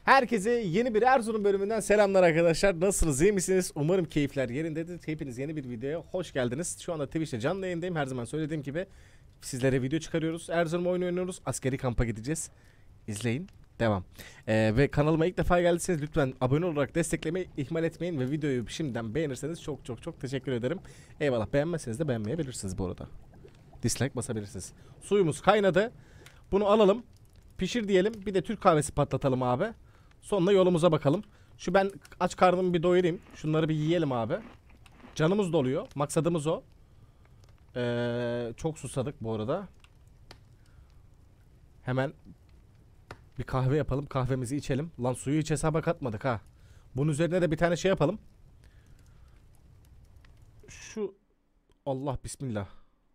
Herkese yeni bir Erzurum bölümünden selamlar arkadaşlar. Nasılsınız, iyi misiniz? Umarım keyifler yerindedir. Hepiniz yeni bir videoya hoş geldiniz. Şu anda Twitch'te canlı yayındayım. Her zaman söylediğim gibi sizlere video çıkarıyoruz. Erzurum oyunu oynuyoruz. Askeri kampa gideceğiz. İzleyin. Devam. Ve kanalıma ilk defa geldiyseniz lütfen abone olarak desteklemeyi ihmal etmeyin. Ve videoyu şimdiden beğenirseniz çok teşekkür ederim. Eyvallah. Beğenmezseniz de beğenmeyebilirsiniz bu arada. Dislike basabilirsiniz. Suyumuz kaynadı. Bunu alalım. Pişir diyelim. Bir de Türk kahvesi patlatalım abi. Sonra yolumuza bakalım. Şu ben aç karnımı bir doyurayım. Şunları bir yiyelim abi. Canımız doluyor. Maksadımız o. Çok susadık bu arada. Hemen bir kahve yapalım. Kahvemizi içelim. Lan suyu hiç hesaba katmadık ha. Bunun üzerine de bir tane şey yapalım. Şu Allah bismillah.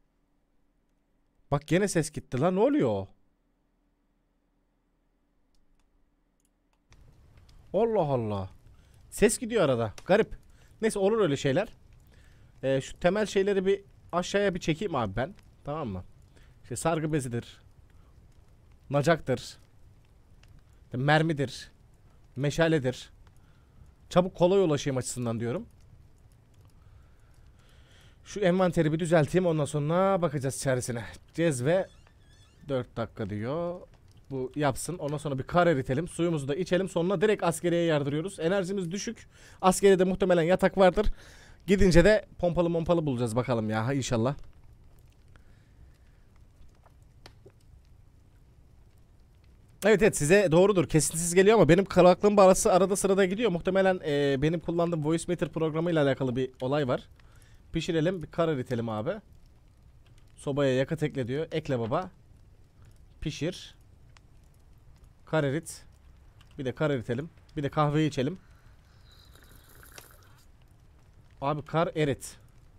Bak gene ses gitti lan. Ne oluyor? Allah Allah. Ses gidiyor arada. Garip. Neyse olur öyle şeyler. Şu temel şeyleri bir aşağıya bir çekeyim abi ben. Tamam mı? İşte sargı bezidir. Nacaktır. Mermidir. Meşaledir. Çabuk kolay ulaşayım açısından diyorum. Şu envanteri bir düzelteyim. Ondan sonra bakacağız çaresine. Cezve 4 dakika diyor. Bu yapsın. Ondan sonra bir kar eritelim. Suyumuzu da içelim. Sonra direkt askeriye yardırıyoruz. Enerjimiz düşük. Askeriyede muhtemelen yatak vardır. Gidince de pompalı bulacağız bakalım ya inşallah. Evet size doğrudur. Kesintisiz geliyor ama benim kulaklığım bağlısı arada sırada gidiyor. Muhtemelen benim kullandığım Voicemeeter programıyla alakalı bir olay var. Pişirelim. Bir kar eritelim abi. Sobaya yakıt ekle diyor. Ekle baba. Pişir. Kar erit. Bir de kar eritelim. Bir de kahveyi içelim. Abi kar erit.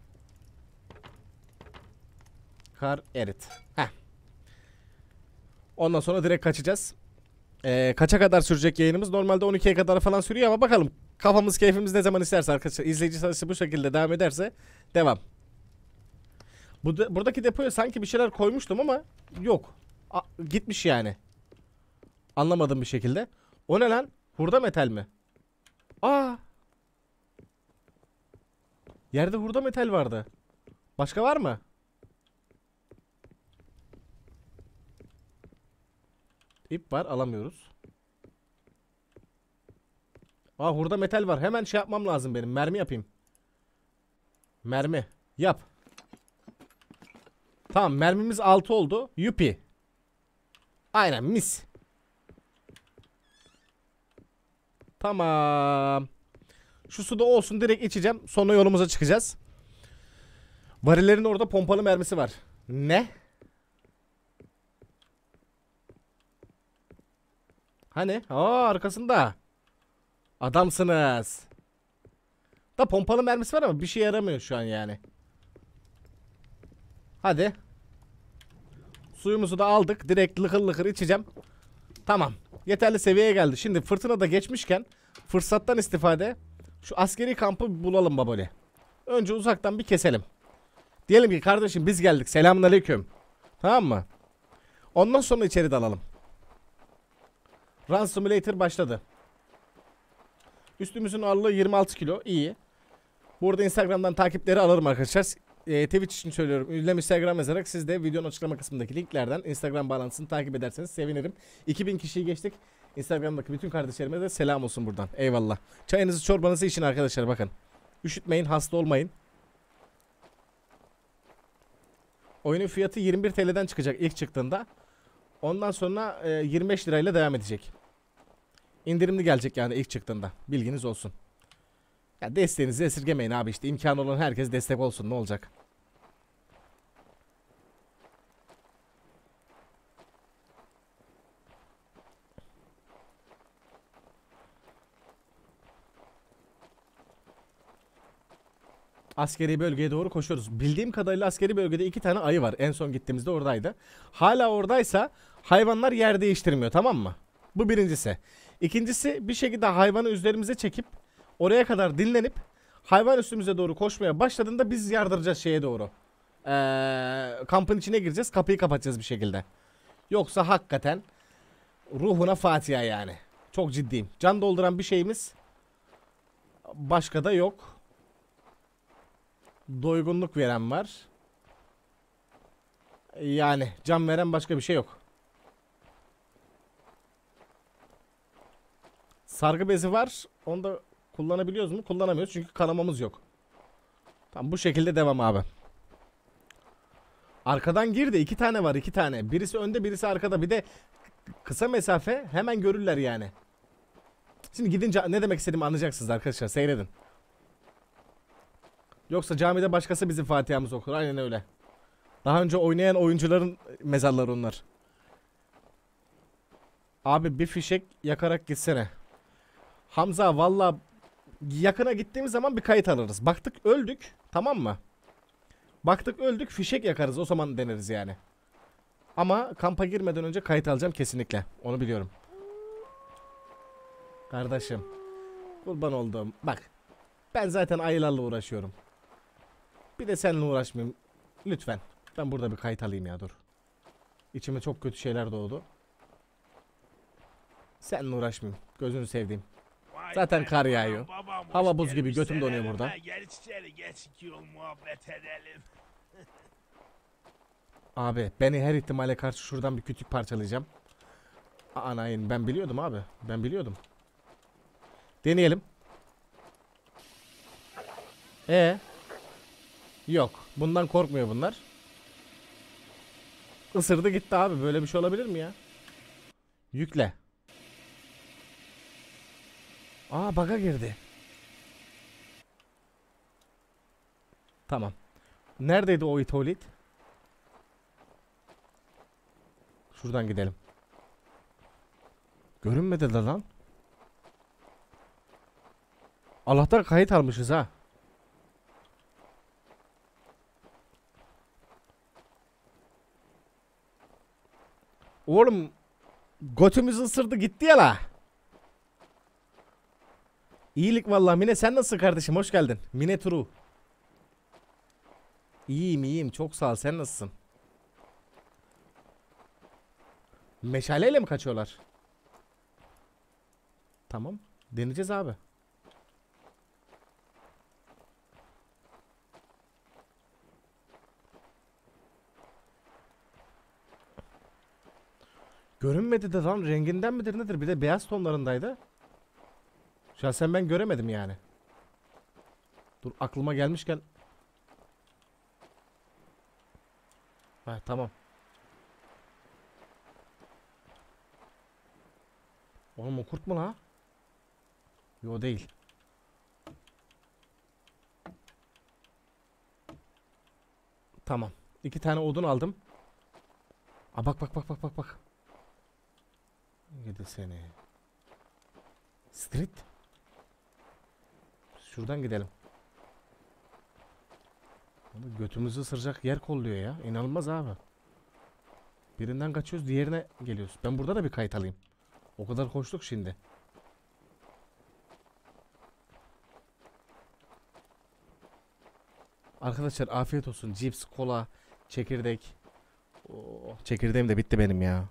Kar erit. Heh. Ondan sonra direkt kaçacağız. Kaça kadar sürecek yayınımız? Normalde 12'ye kadar falan sürüyor ama bakalım. Kafamız keyfimiz ne zaman isterse arkadaşlar. İzleyici sayısı bu şekilde devam ederse devam. Buradaki depoya sanki bir şeyler koymuştum ama yok. Gitmiş yani. Anlamadım bir şekilde. O ne lan? Hurda metal mi? Aa! Yerde hurda metal vardı. Başka var mı? İp var, alamıyoruz. Aa, hurda metal var. Hemen şey yapmam lazım benim. Mermi yapayım. Mermi. Yap. Tamam, mermimiz 6 oldu. Yupi. Aynen, mis. Tamam. Şu suda olsun, direkt içeceğim. Sonra yolumuza çıkacağız. Varillerin orada pompalı mermisi var. Ne? Hani? Aa, arkasında. Adamsınız. Da pompalı mermisi var ama bir şey yaramıyor şu an yani. Hadi. Suyumuzu da aldık. Direkt lıkır lıkır içeceğim. Tamam. Yeterli seviyeye geldi. Şimdi fırtına da geçmişken fırsattan istifade şu askeri kampı bulalım babali. Önce uzaktan bir keselim. Diyelim ki kardeşim biz geldik. Selamünaleyküm. Tamam mı? Ondan sonra içeri dalalım. Run Simulator başladı. Üstümüzün ağırlığı 26 kilo. İyi. Burada Instagram'dan takipleri alırım arkadaşlar. Twitch için söylüyorum. Ünlem Instagram yazarak siz de videonun açıklama kısmındaki linklerden Instagram bağlantısını takip ederseniz sevinirim. 2000 kişiyi geçtik. Instagram'daki bütün kardeşlerime de selam olsun buradan. Eyvallah. Çayınızı çorbanızı için arkadaşlar bakın. Üşütmeyin, hasta olmayın. Oyunun fiyatı 21 TL'den çıkacak ilk çıktığında. Ondan sonra 25 lirayla devam edecek. İndirimli gelecek yani ilk çıktığında. Bilginiz olsun. Ya desteğinizi esirgemeyin abi, işte imkanı olan herkes destek olsun, ne olacak? Askeri bölgeye doğru koşuyoruz. Bildiğim kadarıyla askeri bölgede 2 tane ayı var. En son gittiğimizde oradaydı. Hala oradaysa hayvanlar yer değiştirmiyor, tamam mı? Bu birincisi. İkincisi, bir şekilde hayvanı üzerimize çekip oraya kadar dinlenip hayvan üstümüze doğru koşmaya başladığında biz yardıracağız şeye doğru. Kampın içine gireceğiz, kapıyı kapatacağız bir şekilde. Yoksa hakikaten ruhuna Fatiha yani. Çok ciddiyim. Can dolduran bir şeyimiz başka da yok. Doygunluk veren var. Yani can veren başka bir şey yok. Sargı bezi var. Onu da kullanabiliyoruz mu? Kullanamıyoruz çünkü kanamamız yok. Tamam, bu şekilde devam abi. Arkadan gir de 2 tane var, 2 tane. Birisi önde, birisi arkada. Bir de kısa mesafe, hemen görürler yani. Şimdi gidince ne demek istediğimi anlayacaksınız arkadaşlar. Seyredin. Yoksa camide başkası bizim Fatiha'mızı okur. Aynen öyle. Daha önce oynayan oyuncuların mezarları onlar. Abi bir fişek yakarak gitsene. Hamza valla yakına gittiğimiz zaman bir kayıt alırız. Baktık öldük, tamam mı? Baktık öldük, fişek yakarız, o zaman deneriz yani. Ama kampa girmeden önce kayıt alacağım kesinlikle. Onu biliyorum. Kardeşim, kurban olduğum. Bak, ben zaten ayılarla uğraşıyorum. Bir de seninle uğraşmayayım. Lütfen. Ben burada bir kayıt alayım ya, dur. İçime çok kötü şeyler doğdu. Seninle uğraşmayayım. Gözünü sevdiğim. Zaten kar yağıyor. Hava buz gibi, götüm donuyor burada. Abi beni her ihtimale karşı şuradan bir kütük parçalayacağım. Anayın, ben biliyordum abi. Ben biliyordum. Deneyelim. Yok. Bundan korkmuyor bunlar. Isırdı gitti abi. Böyle bir şey olabilir mi ya? Yükle. Bug'a girdi. Tamam. Neredeydi o itolit? Şuradan gidelim. Görünmedi de lan. Allah'tan kayıt almışız ha. Oğlum götümüzü ısırdı gitti ya la. İyilik vallahi. Mine sen nasılsın kardeşim? Hoş geldin. Mine Turu. İyiyim çok sağ ol. Sen nasılsın? Meşaleyle mi kaçıyorlar? Tamam. Deneyeceğiz abi. Görünmedi de lan, renginden midir nedir? Bir de beyaz tonlarındaydı. Şahsen ben göremedim yani. Dur, aklıma gelmişken. Tamam. Oğlum o kurt mu la? Yo değil. Tamam. 2 tane odun aldım. Bak. Yedi seni. Street. Şuradan gidelim. Abi götümüzü ısıracak yer kolluyor ya. İnanılmaz abi. Birinden kaçıyoruz, diğerine geliyoruz. Ben burada da bir kayıt alayım. O kadar koştuk şimdi. Arkadaşlar afiyet olsun. Cips, kola, çekirdek. Çekirdeğim de bitti benim ya.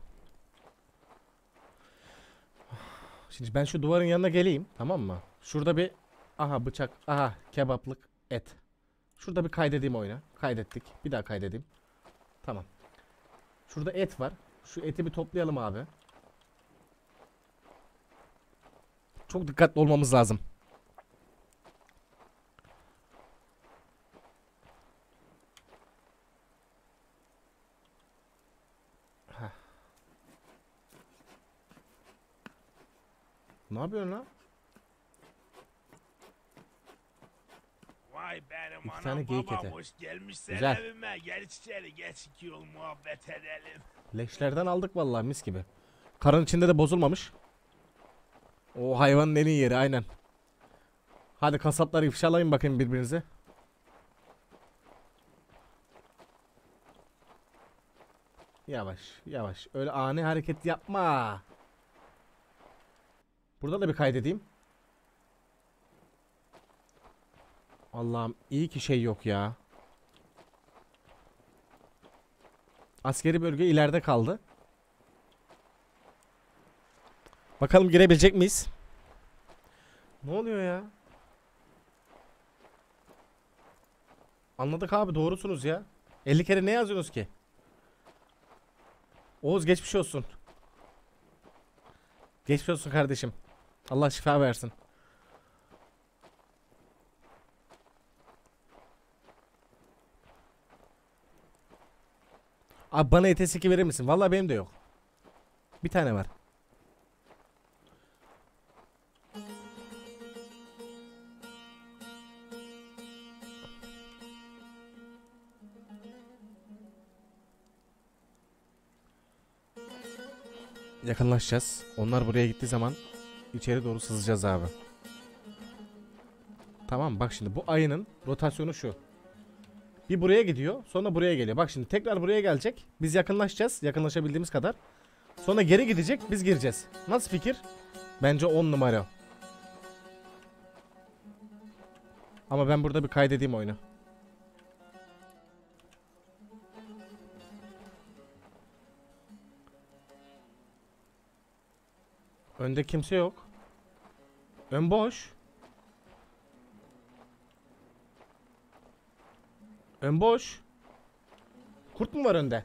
Şimdi ben şu duvarın yanına geleyim, tamam mı? Şurada bir bıçak, kebaplık et. Şurada bir kaydedeyim oyuna. Kaydettik. Bir daha kaydedeyim. Tamam. Şurada et var. Şu eti bir toplayalım abi. Çok dikkatli olmamız lazım. Ne yapıyorsun lan? Vay benim İki tane anam geyik babam eti. hoş gelmişsin Güzel. evime. Gel içeri geç 2 yol muhabbet edelim. Leşlerden aldık vallahi, mis gibi. Karın içinde de bozulmamış. O hayvanın en iyi yeri aynen. Hadi kasapları ifşalayın bakayım birbirinize. Yavaş. Öyle ani hareket yapma. Burada da bir kaydedeyim. Allah'ım iyi ki şey yok ya. Askeri bölge ileride kaldı. Bakalım girebilecek miyiz? Ne oluyor ya? Anladık abi, doğrusunuz ya. 50 kere ne yazıyorsunuz ki? Oğuz geçmiş olsun. Geçmiş olsun kardeşim. Allah şifa versin. Abi bana ETS2 verir misin? Vallahi benim de yok. Bir tane var. Yakınlaşacağız. Onlar buraya gittiği zaman içeri doğru sızacağız abi. Tamam, bak şimdi bu ayının rotasyonu şu. Bir buraya gidiyor, sonra buraya geliyor. Bak şimdi tekrar buraya gelecek. Biz yakınlaşacağız, yakınlaşabildiğimiz kadar. Sonra geri gidecek, biz gireceğiz. Nasıl fikir? Bence 10 numara. Ama ben burada bir kaydedeyim oyunu. Önde kimse yok. Ön boş. Ön boş. Kurt mu var önde?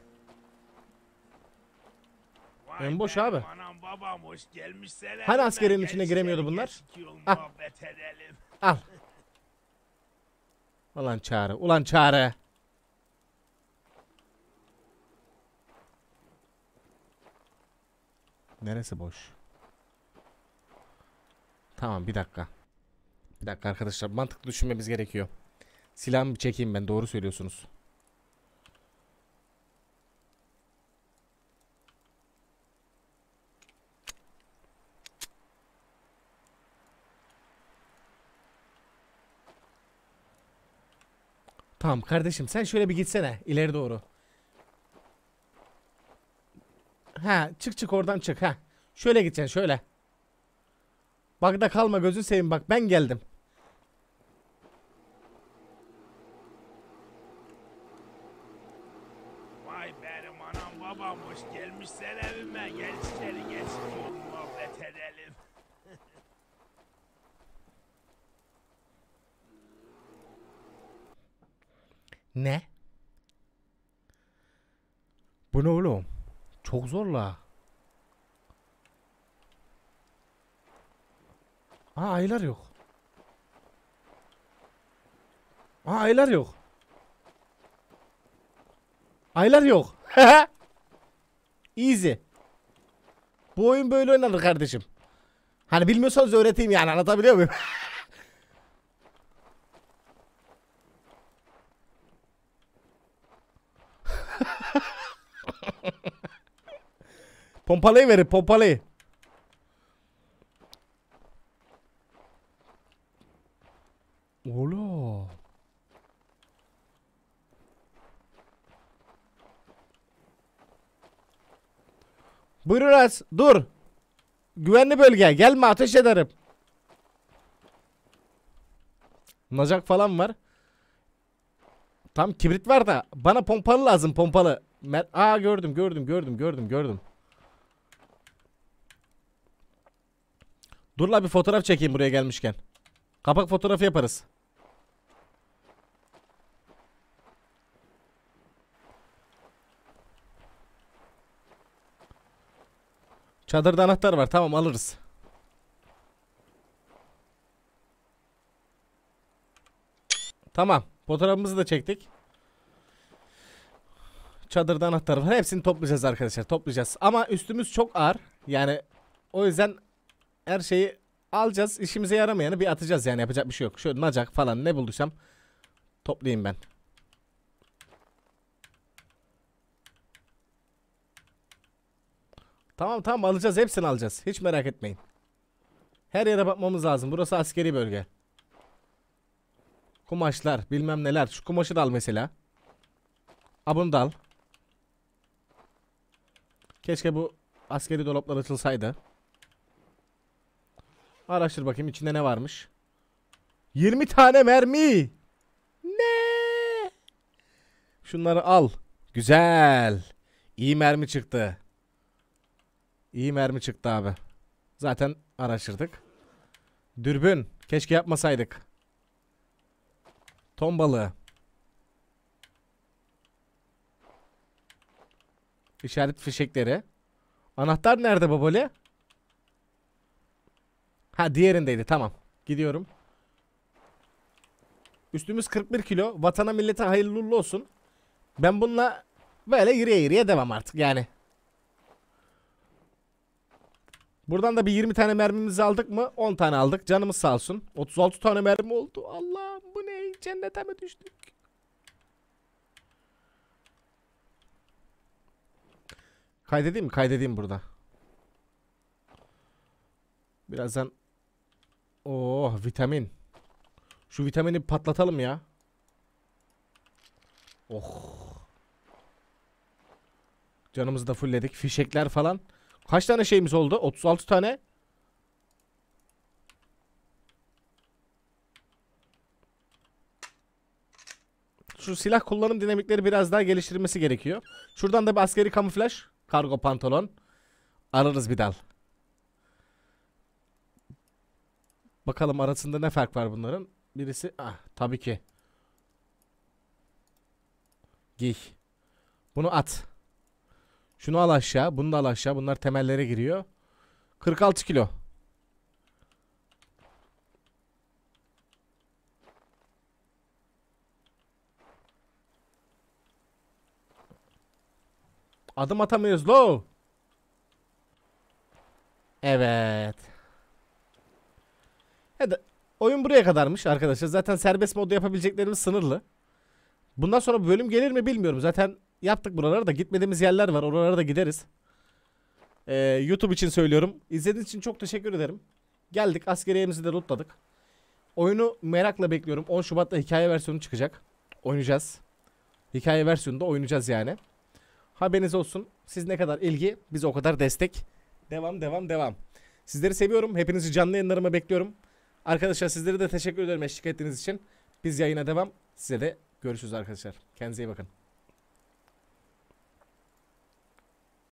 Vay En boş benim abi. Anam babam hoş gelmişler. Hani evime. askerin Gel içine içeri, giremiyordu geç bunlar? iki yol Ah. muhabbet edelim. Al. Ulan Çağrı. Ulan Çağrı. Neresi boş? Tamam, bir dakika. Bir dakika arkadaşlar. Mantıklı düşünmemiz gerekiyor. Silahımı bir çekeyim ben. Doğru söylüyorsunuz. Tamam kardeşim, sen şöyle bir gitsene ileri doğru. Ha, çık oradan çık ha. Şöyle gideceksin şöyle. Bak da kalma, gözün seveyim, bak ben geldim. Vay benim anam babam hoş gelmişler evime. Gel içeri, geç iki yol muhabbet edelim. Ne? Bu ne oğlum? Çok zor la. Aa, aylar yok. Aa, aylar yok. Aylar yok. Easy. Bu oyun böyle oynanır kardeşim. Hani bilmiyorsanız öğreteyim, yani anlatabiliyor muyum? Pompalıyı verin, pompalıyı. Oğlum. Buyurun az. Dur. Güvenli bölge. Gelme, ateş ederim. Nacak falan var. Tam kibrit var da bana pompalı lazım, pompalı. Aa, gördüm. Dur la, bir fotoğraf çekeyim buraya gelmişken. Kapak fotoğrafı yaparız. Çadırda anahtar var, tamam alırız. Tamam, fotoğrafımızı da çektik. Çadırda anahtar var, hepsini toplayacağız arkadaşlar, toplayacağız. Ama üstümüz çok ağır, yani o yüzden her şeyi alacağız, işimize yaramayanı bir atacağız, yani yapacak bir şey yok. Şöyle nacak falan ne bulduysam toplayayım ben. Tamam alacağız, hepsini alacağız, hiç merak etmeyin. Her yere bakmamız lazım, burası askeri bölge. Kumaşlar bilmem neler, şu kumaşı da al mesela. Ha, bunu da al. Keşke bu askeri dolaplar açılsaydı. Araştır bakayım içinde ne varmış. 20 tane mermi. Ne? Şunları al. Güzel. İyi mermi çıktı. İyi mermi çıktı abi. Zaten araştırdık. Dürbün. Keşke yapmasaydık. Ton balığı. İşaret fişekleri. Anahtar nerede babali? Ha, diğerindeydi. Tamam. Gidiyorum. Üstümüz 41 kilo. Vatana millete hayırlı uğurlu olsun. Ben bununla böyle yürüye yürüye devam artık yani. Buradan da bir 20 tane mermimizi aldık mı? 10 tane aldık. Canımız sağ olsun. 36 tane mermi oldu. Allah'ım, bu ne? Cennete mi düştük? Kaydedeyim mi? Kaydedeyim burada. Birazdan. Oh, vitamin. Şu vitamini patlatalım ya. Oh. Canımızı da fullledik. Fişekler falan. Kaç tane şeyimiz oldu? 36 tane. Şu silah kullanım dinamikleri biraz daha geliştirilmesi gerekiyor. Şuradan da bir askeri kamuflaj. Kargo pantolon. Alırız bir dal. Bakalım arasında ne fark var bunların. Birisi tabii ki. Giy. Bunu at. Şunu al aşağı. Bunu da al aşağı. Bunlar temellere giriyor. 46 kilo. Adım atamıyoruz lo. Evet. Hadi. Oyun buraya kadarmış arkadaşlar. Zaten serbest modda yapabileceklerimiz sınırlı. Bundan sonra bölüm gelir mi bilmiyorum. Zaten yaptık buraları da. Gitmediğimiz yerler var. Oralara da gideriz. YouTube için söylüyorum. İzlediğiniz için çok teşekkür ederim. Geldik. Askeriyemizi de lootladık. Oyunu merakla bekliyorum. 10 Şubat'ta hikaye versiyonu çıkacak. Oynayacağız. Hikaye versiyonunda oynayacağız yani. Haberiniz olsun. Siz ne kadar ilgi, biz o kadar destek. Devam, devam, devam. Sizleri seviyorum. Hepinizi canlı yayınlarıma bekliyorum. Arkadaşlar sizlere de teşekkür ederim eşlik ettiğiniz için. Biz yayına devam. Size de görüşürüz arkadaşlar. Kendinize iyi bakın.